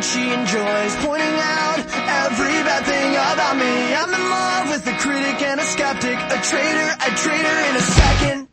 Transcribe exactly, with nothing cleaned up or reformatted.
she enjoys pointing out every bad thing about me. I'm in love with a critic and a skeptic, a traitor, a traitor in a second.